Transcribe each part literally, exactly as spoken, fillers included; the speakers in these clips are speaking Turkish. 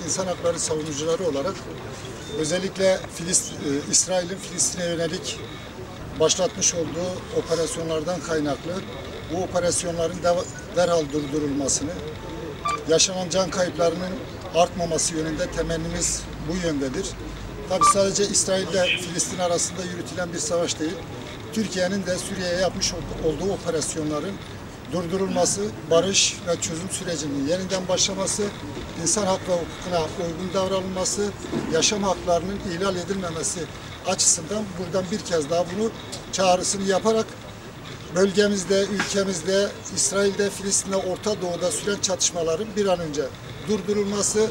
İnsan hakları savunucuları olarak özellikle Filist, e, İsrail'in Filistin'e yönelik başlatmış olduğu operasyonlardan kaynaklı bu operasyonların de, derhal durdurulmasını, yaşanan can kayıplarının artmaması yönünde temennimiz bu yöndedir. Tabi sadece İsrail ile Filistin arasında yürütülen bir savaş değil, Türkiye'nin de Suriye'ye yapmış olduğu operasyonların durdurulması, barış ve çözüm sürecinin yeniden başlaması, insan hak ve hukukuna uygun davranılması, yaşam haklarının ihlal edilmemesi açısından buradan bir kez daha bunu çağrısını yaparak bölgemizde, ülkemizde, İsrail'de, Filistin'de, Orta Doğu'da süren çatışmaların bir an önce durdurulması,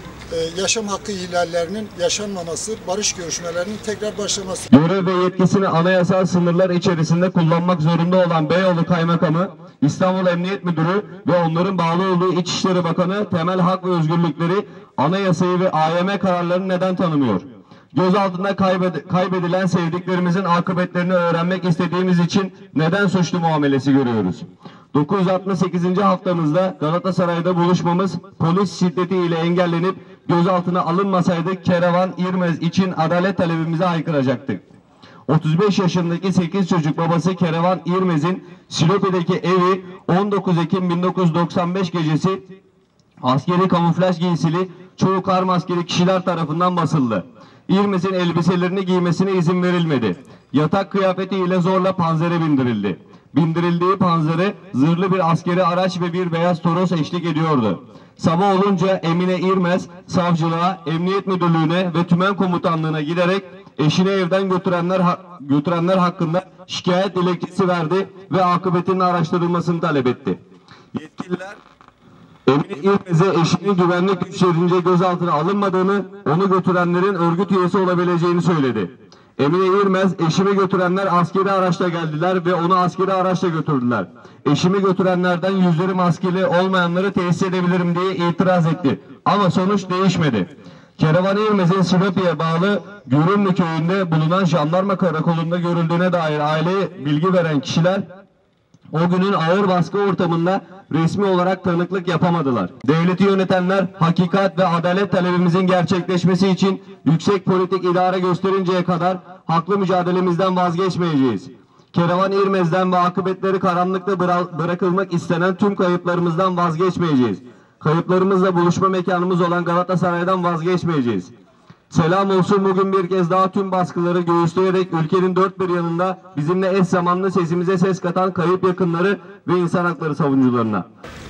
yaşam hakkı ihlallerinin yaşanmaması, barış görüşmelerinin tekrar başlaması. Görev ve yetkisini anayasal sınırlar içerisinde kullanmak zorunda olan Beyoğlu Kaymakamı, İstanbul Emniyet Müdürü ve onların bağlı olduğu İçişleri Bakanı temel hak ve özgürlükleri, anayasayı ve A Y M kararlarını neden tanımıyor? Gözaltında kaybed kaybedilen sevdiklerimizin akıbetlerini öğrenmek istediğimiz için neden suçlu muamelesi görüyoruz? dokuz yüz altmış sekizinci haftamızda Galatasaray'da buluşmamız polis şiddetiyle engellenip gözaltına alınmasaydı Kerevan İrmez için adalet talebimize haykıracaktık. otuz beş yaşındaki sekiz çocuk babası Kerevan İrmez'in Silopi'deki evi on dokuz Ekim bin dokuz yüz doksan beş gecesi askeri kamuflaj giysili çoğu kar maskeli kişiler tarafından basıldı. İrmez'in elbiselerini giymesine izin verilmedi. Yatak kıyafetiyle zorla panzere bindirildi. Bindirildiği panzere zırhlı bir askeri araç ve bir beyaz Toros eşlik ediyordu. Sabah olunca Emine İrmez savcılığa, emniyet müdürlüğüne ve tümen komutanlığına giderek eşini evden götürenler götürenler hakkında şikayet dilekçesi verdi ve akıbetinin araştırılmasını talep etti. Yetkililer Emine İrmez'e eşinin güvenlik güçlerince gözaltına alınmadığını, onu götürenlerin örgüt üyesi olabileceğini söyledi. Emine İrmez, eşimi götürenler askeri araçla geldiler ve onu askeri araçla götürdüler. Eşimi götürenlerden yüzleri maskeli olmayanları tesis edebilirim diye itiraz etti. Ama sonuç değişmedi. Kerevan İrmez'in Silopi'ye bağlı Görünlü köyünde bulunan jandarma karakolunda görüldüğüne dair aileye bilgi veren kişiler o günün ağır baskı ortamında resmi olarak tanıklık yapamadılar. Devleti yönetenler hakikat ve adalet talebimizin gerçekleşmesi için yüksek politik idare gösterinceye kadar haklı mücadelemizden vazgeçmeyeceğiz. Kerevan İrmez'den ve akıbetleri karanlıkta bırakılmak istenen tüm kayıplarımızdan vazgeçmeyeceğiz. Kayıplarımızla buluşma mekanımız olan Galatasaray'dan vazgeçmeyeceğiz. Selam olsun bugün bir kez daha tüm baskıları göğüsleyerek ülkenin dört bir yanında bizimle eş zamanlı sesimize ses katan kayıp yakınları ve insan hakları savunucularına.